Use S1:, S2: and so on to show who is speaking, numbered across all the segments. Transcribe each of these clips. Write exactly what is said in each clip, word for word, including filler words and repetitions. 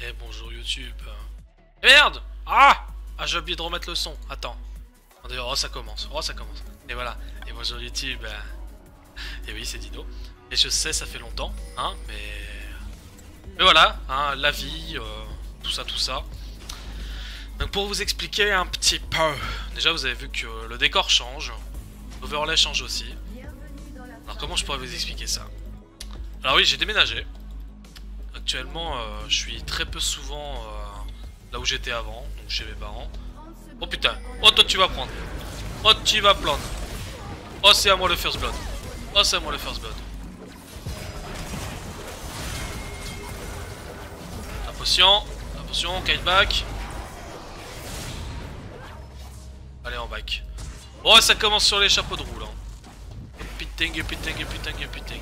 S1: Eh bonjour YouTube. Eh merde. Ah Ah j'ai oublié de remettre le son. Attends. Attendez, oh ça commence. Oh ça commence. Et voilà. Et bonjour YouTube. Et oui c'est Dino. Et je sais ça fait longtemps. Hein mais... Mais voilà. Hein, la vie. Euh, tout ça tout ça. Donc pour vous expliquer un petit peu. Déjà vous avez vu que le décor change. L'overlay change aussi. Alors comment je pourrais vous expliquer ça? Alors oui j'ai déménagé. Actuellement, euh, je suis très peu souvent euh, là où j'étais avant, donc chez mes parents. Oh putain, oh toi tu vas prendre. Oh tu vas prendre. Oh c'est à moi le first blood. Oh c'est à moi le first blood. La potion, la potion, kite back. Allez en back. Oh ça commence sur les chapeaux de roue là. Putain, putain, putain, putain.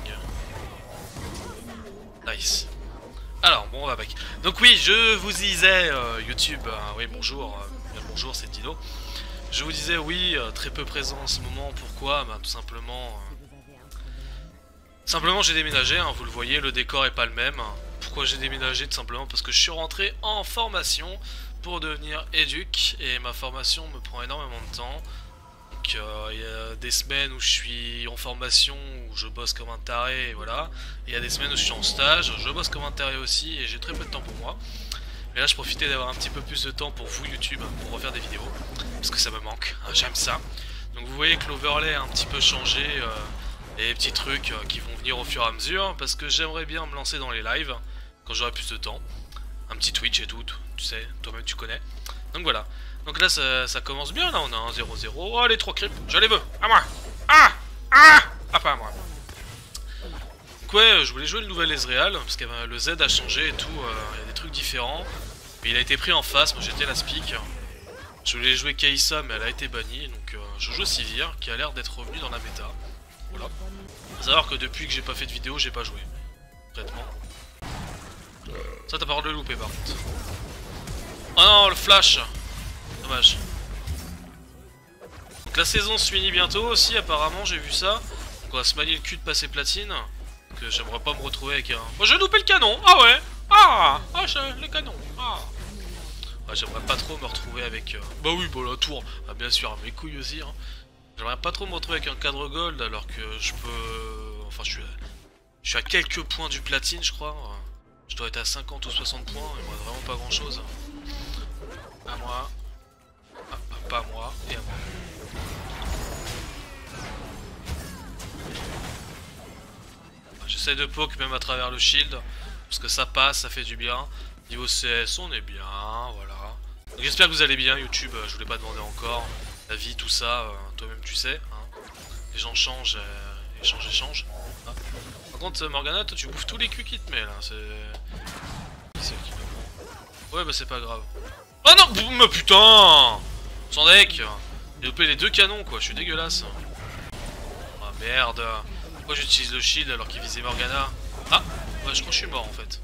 S1: Nice. Alors, bon, on va back. Donc oui, je vous disais, euh, YouTube, euh, oui, bonjour, euh, bonjour, c'est Dino. Je vous disais, oui, euh, très peu présent en ce moment, pourquoi? Bah, tout simplement... Euh, simplement, j'ai déménagé, hein, vous le voyez, le décor est pas le même. Pourquoi j'ai déménagé? Tout simplement parce que je suis rentré en formation pour devenir éduc, et ma formation me prend énormément de temps. Donc, euh, il y a des semaines où je suis en formation, où je bosse comme un taré, et voilà. Et il y a des semaines où je suis en stage, je bosse comme un taré aussi, et j'ai très peu de temps pour moi. Mais là, je profitais d'avoir un petit peu plus de temps pour vous, YouTube, pour refaire des vidéos. Parce que ça me manque, hein, j'aime ça. Donc vous voyez que l'overlay a un petit peu changé, euh, et les petits trucs euh, qui vont venir au fur et à mesure, parce que j'aimerais bien me lancer dans les lives, quand j'aurai plus de temps. Un petit Twitch et tout, tu sais, toi-même tu connais. Donc voilà. Donc là ça, ça commence bien, là on a un zéro zéro. Oh les trois creeps, je les veux, à moi. Ah Ah Ah pas à moi. Donc ouais, je voulais jouer le nouvel Ezreal, parce que euh, le Z a changé et tout, il euh, y a des trucs différents. Mais il a été pris en face, moi j'étais la speak. Je voulais jouer Kai'Sa mais elle a été bannie, donc euh, je joue Sivir qui a l'air d'être revenu dans la méta. Voilà. Faut savoir que depuis que j'ai pas fait de vidéo, j'ai pas joué. Concrètement. Ça t'as pas le louper par contre. Oh non, le flash. Dommage. Donc la saison se finit bientôt aussi apparemment, j'ai vu ça. Donc on va se manier le cul de passer platine. Que j'aimerais pas me retrouver avec un... Moi j'ai loupé le canon. Ah ouais. Ah Ah le canon. Ah ah, j'aimerais pas trop me retrouver avec... Euh... Bah oui, bah la tour. Ah bien sûr, mes couilles aussi. Hein. J'aimerais pas trop me retrouver avec un cadre gold alors que je peux... Enfin je suis... Je suis à quelques points du platine je crois. Je dois être à cinquante ou soixante points, il me reste vraiment pas grand chose. À moi. Ah, pas à moi, et à moi. J'essaie de poke même à travers le shield, parce que ça passe, ça fait du bien. Niveau C S, on est bien, voilà. J'espère que vous allez bien, YouTube, je voulais pas demander encore. La vie, tout ça, euh, toi-même tu sais. Hein. Les gens changent, euh, échangent, échangent. Hein. Par contre, Morgana, toi tu bouffes tous les culs qui te met là, c'est... C'est qui me prend. Ouais, bah c'est pas grave. Oh non, mais putain. Sans deck. J'ai loupé les deux canons quoi, je suis dégueulasse. Ah merde. Pourquoi j'utilise le shield alors qu'il visait Morgana? Ah, ouais, je crois que je suis mort en fait.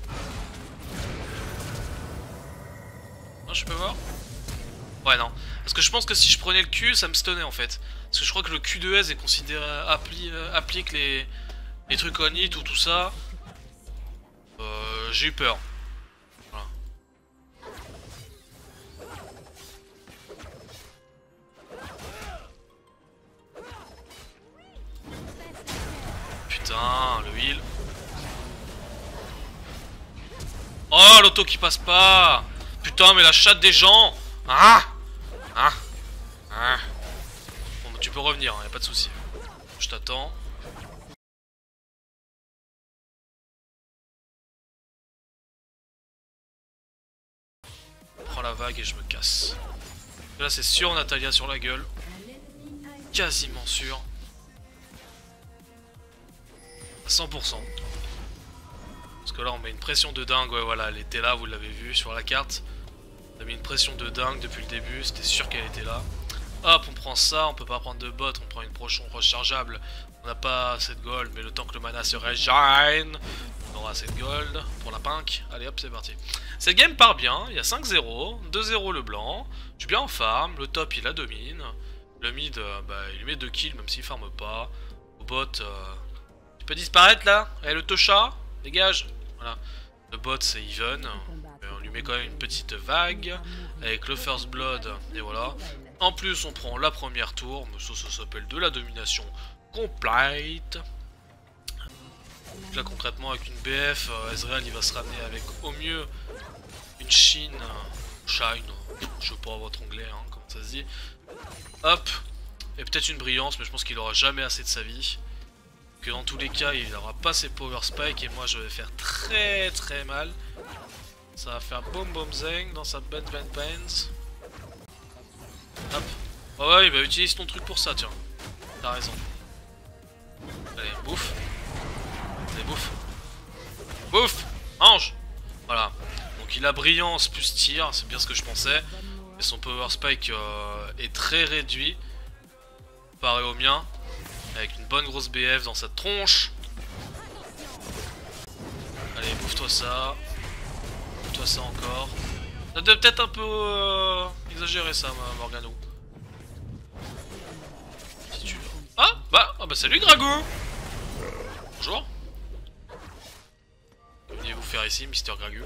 S1: Non, je peux voir? Ouais, non. Parce que je pense que si je prenais le Q, ça me stunnait en fait. Parce que je crois que le Q deux S est considéré... Appli, euh, applique les... les trucs on hit ou tout ça. Euh, j'ai eu peur. Voilà. Putain, le heal. Oh, l'auto qui passe pas. Putain, mais la chatte des gens. Ah Ah Ah Bon, bah, tu peux revenir, hein, y a pas de souci. Je t'attends. Prends la vague et je me casse. Là, c'est sûr, Natalia sur la gueule. Quasiment sûr. À cent pour cent. Parce que là on met une pression de dingue, ouais voilà, elle était là, vous l'avez vu sur la carte. On a mis une pression de dingue depuis le début, c'était sûr qu'elle était là. Hop, on prend ça, on peut pas prendre de bot, on prend une prochaine rechargeable. On n'a pas assez de gold, mais le temps que le mana se régène, on aura assez de gold pour la pink. Allez hop, c'est parti. Cette game part bien, il y a cinq zéro, deux zéro le blanc. Je suis bien en farm, le top il la domine. Le mid, euh, bah, il lui met deux kills même s'il farme pas. Au bot, euh... tu peux disparaître là? Eh le Tosha, dégage. Voilà. Le bot c'est even. Euh, on lui met quand même une petite vague avec le first blood et voilà. En plus on prend la première tour, mais ça, ça s'appelle de la domination complète. Là concrètement avec une B F, euh, Ezreal il va se ramener avec au mieux une Shine, euh, Shine, euh, je sais pas votre anglais hein, comment ça se dit. Hop, et peut-être une brillance, mais je pense qu'il aura jamais assez de sa vie. Que dans tous les cas il n'aura pas ses power spikes et moi je vais faire très très mal. Ça va faire boum boum zeng dans sa bend bend bends. Hop. Oh ouais, bah utilise ton truc pour ça, tiens. T'as raison. Allez, bouffe. Allez, bouffe. Bouffe. Mange. Voilà. Donc il a brillance plus tir, c'est bien ce que je pensais. Et son power spike euh, est très réduit. Comparé au mien. Avec une bonne grosse B F dans sa tronche. Allez, bouffe-toi ça. Bouffe-toi ça encore. Ça doit peut-être un peu euh, exagérer ça, Morgano. Si tu... Ah bah, ah bah salut Gragou. Bonjour. Venez vous faire ici, Mister Gragou.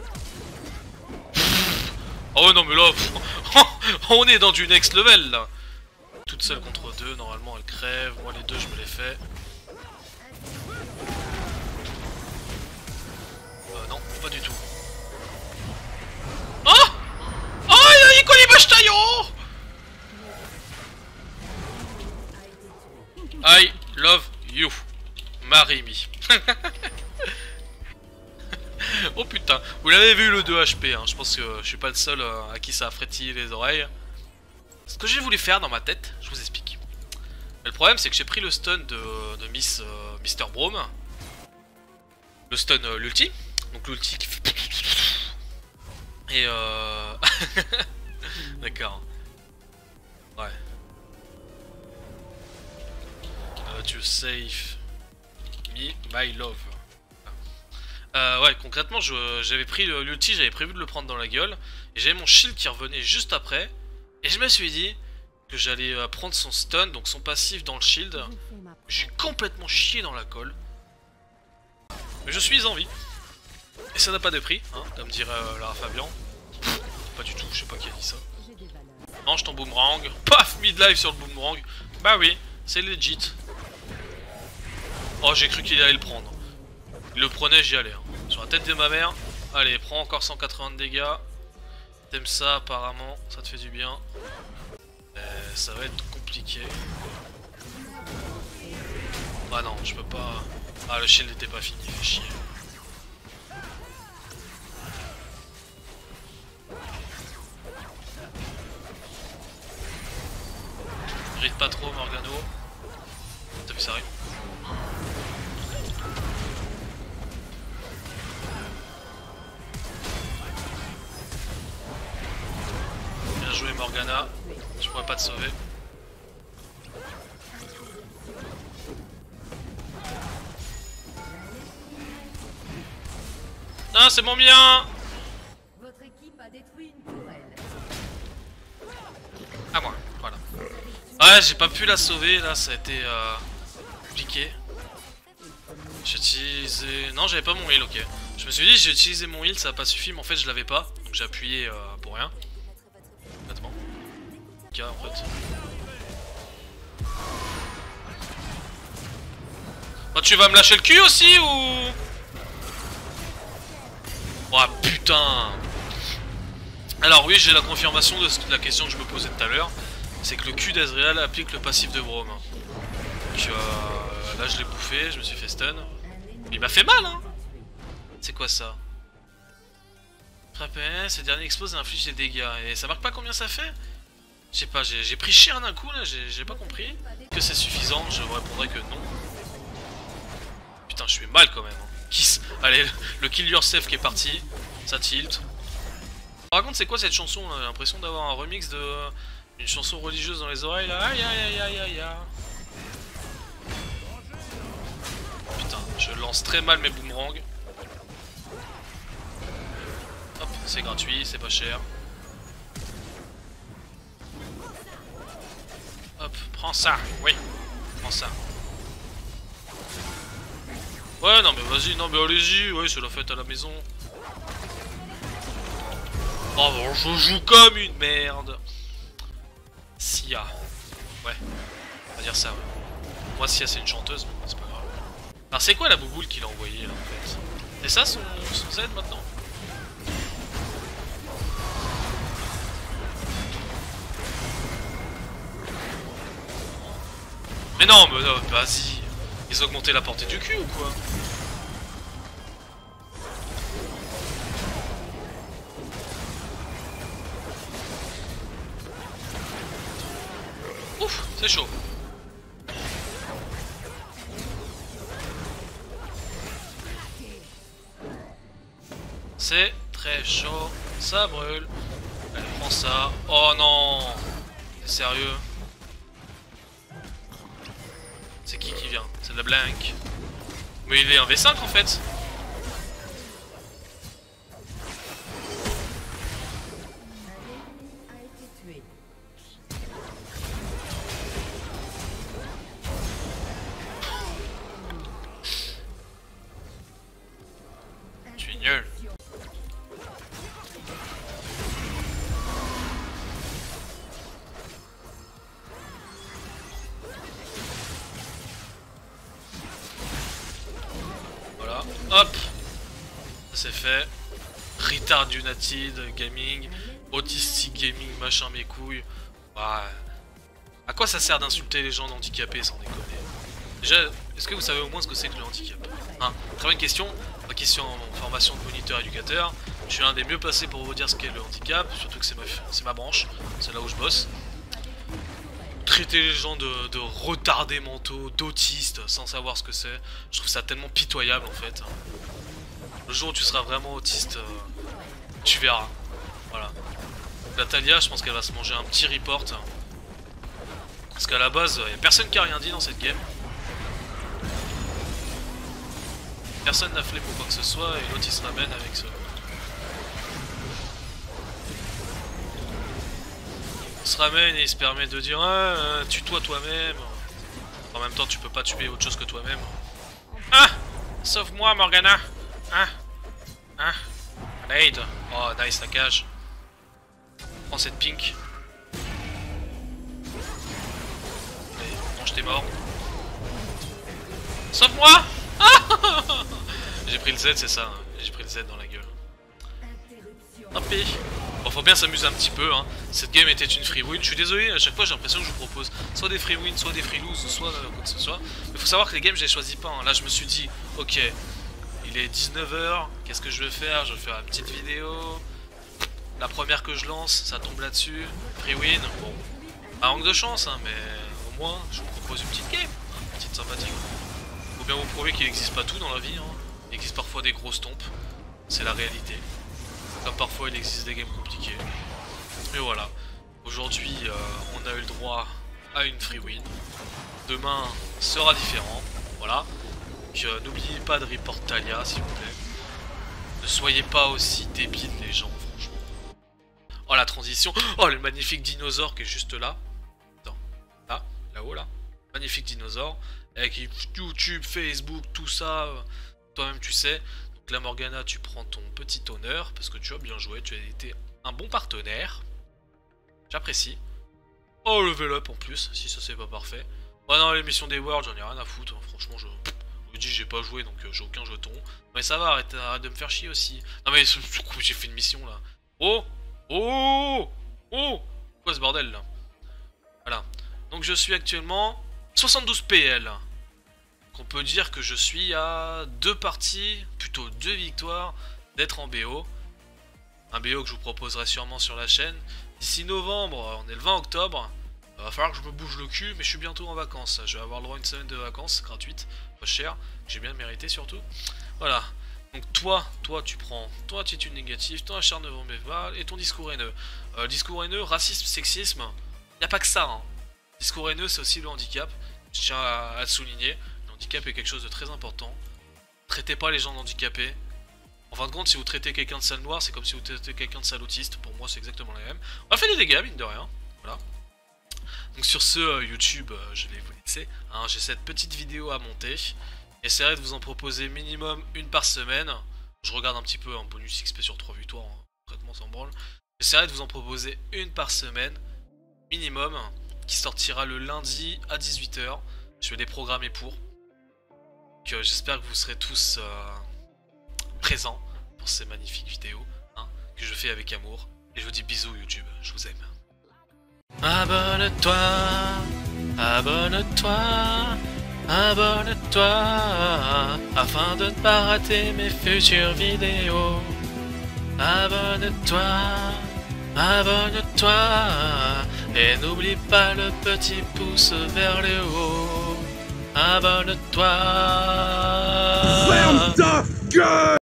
S1: Oh non mais là, on est dans du next level là. Toute seule contre deux, normalement elle crève. Moi les deux je me les fais. Euh non, pas du tout. Oh oh il Kolibashtayo. I love you, Marimi. Oh putain, vous l'avez vu le deux H P, hein. Je pense que je suis pas le seul euh, à qui ça a frétillé les oreilles. Ce que j'ai voulu faire dans ma tête, je vous explique. Mais le problème c'est que j'ai pris le stun de, de Miss euh, Mister Braum. Le stun euh, l'ulti. Donc l'ulti qui fait... Et euh... D'accord. Ouais. Uh, tu save me my love. Euh, ouais, concrètement, j'avais pris l'ulti, j'avais prévu de le prendre dans la gueule. Et j'avais mon shield qui revenait juste après. Et je me suis dit que j'allais euh, prendre son stun, donc son passif dans le shield. J'ai complètement chié dans la colle. Mais je suis en vie. Et ça n'a pas de prix, hein, comme dirait euh, Lara Fabian. Pff, pas du tout, je sais pas qui a dit ça. Mange ton boomerang. Paf, mid-life sur le boomerang. Bah oui, c'est legit. Oh, j'ai cru qu'il allait le prendre. Il le prenait, j'y allais. Hein. Sur la tête de ma mère. Allez, prends encore cent quatre-vingts de dégâts. T'aimes ça apparemment, ça te fait du bien. Euh, ça va être compliqué. Ah non, je peux pas... Ah, le shield n'était pas fini, fait chier. Rite pas trop, Morgano. T'as vu ça arrive? Bien joué, Morgana. Je pourrais pas te sauver. Non, c'est mon bien.
S2: Votre équipe a détruit une tourelle.
S1: À moi, voilà. Ouais, j'ai pas pu la sauver, là, ça a été euh, compliqué. J'ai utilisé... Non, j'avais pas mon heal, ok. Je me suis dit, j'ai utilisé mon heal, ça a pas suffi, mais en fait, je l'avais pas. Donc j'ai appuyé euh, pour rien. Honnêtement. Ok, en fait. Oh, tu vas me lâcher le cul aussi, ou... Oh putain. Alors oui, j'ai la confirmation de, ce, de la question que je me posais tout à l'heure. C'est que le cul d'Ezreal applique le passif de Braum. Donc euh, là je l'ai bouffé, je me suis fait stun. Il m'a fait mal hein. C'est quoi ça? Frapper, ce dernier explose et inflige des dégâts. Et ça marque pas combien ça fait? Je sais pas, j'ai pris cher d'un coup là, j'ai pas compris. Que c'est suffisant, je vous répondrai que non. Putain, je suis mal quand même. Hein. Kiss. Allez, le kill yourself qui est parti. Ça tilt. Par contre, c'est quoi cette chanson? J'ai l'impression d'avoir un remix de une chanson religieuse dans les oreilles là. Aïe aïe aïe aïe aïe. Putain, je lance très mal mes boomerangs. Hop, c'est gratuit, c'est pas cher. Hop, prends ça. Oui, prends ça. Ouais, non mais vas-y, non mais allez-y, ouais, c'est la fête à la maison. Oh bon, je joue comme une merde. Sia. Ouais, on va dire ça, ouais. Moi, Sia, c'est une chanteuse, mais c'est pas grave. Alors, c'est quoi la bouboule qu'il a envoyée, là, en fait? C'est ça son, son Z, maintenant? Mais non, mais non, vas-y. Ils ont augmenté la portée du cul, ou quoi? Ouf, c'est chaud. C'est très chaud, ça brûle. Allez, prends ça. Oh non! T'es sérieux? C'est qui qui vient? C'est de la blank. Mais il est un V cinq en fait.
S2: A été tué.
S1: Je suis nul. Voilà, hop, ça c'est fait. Retard United Gaming, Autistic Gaming, machin mes couilles. Ouais. À quoi ça sert d'insulter les gens handicapés sans déconner? Déjà, est-ce que vous savez au moins ce que c'est que le handicap? Hein, très bonne question. Ma question en formation de moniteur éducateur. Je suis un des mieux placés pour vous dire ce qu'est le handicap, surtout que c'est ma, ma branche, c'est là où je bosse. Traiter les gens de, de retardés mentaux, d'autistes, sans savoir ce que c'est, je trouve ça tellement pitoyable en fait. Le jour où tu seras vraiment autiste, euh, tu verras. Voilà. La Talia, je pense qu'elle va se manger un petit report. Parce qu'à la base, il n'y a personne qui a rien dit dans cette game. Personne n'a flé pour quoi que ce soit et l'autre il se ramène avec ce... Il se ramène et il se permet de dire ah, euh, tue-toi toi-même. En même temps tu peux pas tuer autre chose que toi-même. Ah, sauve-moi Morgana. Ah, ah, Nade. Oh nice la cage. Prends cette pink. Allez, mange tes morts. Sauve-moi. Ah j'ai pris le Z c'est ça, hein. J'ai pris le Z dans la gueule. Tant pis. Bon, faut bien s'amuser un petit peu, hein. Cette game était une free win. Je suis désolé, à chaque fois j'ai l'impression que je vous propose soit des free wins, soit des free lose, soit euh, quoi que ce soit. Mais faut savoir que les games je les choisis pas, hein. Là je me suis dit, ok, il est dix-neuf heures, qu'est-ce que je vais faire? Je vais faire une petite vidéo. La première que je lance, ça tombe là-dessus. Free win, bon. Un manque de chance, hein, mais au moins je vous propose une petite game, hein, une petite sympathique. Faut bien vous prouver qu'il n'existe pas tout dans la vie, hein. Il existe parfois des grosses tompes, c'est la réalité. Comme parfois il existe des games compliqués. Mais voilà, aujourd'hui euh, on a eu le droit à une free win. Demain sera différent, voilà. Donc euh, n'oubliez pas de report Talia s'il vous plaît. Ne soyez pas aussi débiles les gens, franchement. Oh la transition, oh le magnifique dinosaure qui est juste là. Attends, là, là-haut là. Magnifique dinosaure. Avec YouTube, Facebook, tout ça. Toi-même tu sais. Donc là Morgana tu prends ton petit honneur. Parce que tu as bien joué, tu as été un bon partenaire. J'apprécie. Oh level up en plus, si ça c'est pas parfait. Ouais non l'émission des Worlds j'en ai rien à foutre. Franchement je... Je dis j'ai pas joué donc euh, j'ai aucun jeton. Mais ça va, arrête, arrête de me faire chier aussi. Non mais j'ai fait une mission là. Oh. Oh. Oh. Quoi ce bordel là? Voilà. Donc je suis actuellement soixante-douze P L. Donc on peut dire que je suis à deux parties, plutôt deux victoires, d'être en B O. Un B O que je vous proposerai sûrement sur la chaîne. D'ici novembre, on est le vingt octobre. Il va falloir que je me bouge le cul, mais je suis bientôt en vacances. Je vais avoir le droit à une semaine de vacances gratuite, pas cher, que j'ai bien mérité surtout. Voilà. Donc toi, toi tu prends ton attitude négative, ton acharnement verbal et ton discours haineux. Euh, discours haineux, racisme, sexisme, il n'y a pas que ça. Hein. Discours haineux, c'est aussi le handicap. Je tiens à, à le souligner. Le handicap est quelque chose de très important. Traitez pas les gens handicapés. En fin de compte, si vous traitez quelqu'un de sale noir, c'est comme si vous traitez quelqu'un de sale autiste. Pour moi, c'est exactement la même. On a fait des dégâts, mine de rien. Voilà. Donc sur ce, euh, YouTube, euh, je vais vous laisser. Hein, j'ai cette petite vidéo à monter. J'essaierai de vous en proposer minimum une par semaine. Je regarde un petit peu un bonus X P sur trois victoires. Hein. Traitement sans branle. J'essaierai de vous en proposer une par semaine, minimum, qui sortira le lundi à dix-huit heures. Je vais les programmer pour. Que j'espère que vous serez tous euh, présents pour ces magnifiques vidéos hein, que je fais avec amour. Et je vous dis bisous YouTube, je vous aime. Abonne-toi, abonne-toi, abonne-toi, afin de ne pas rater mes futures vidéos. Abonne-toi, abonne-toi, et n'oublie pas le petit pouce vers le haut. Abonne-toi.
S3: Ferme ta gueule!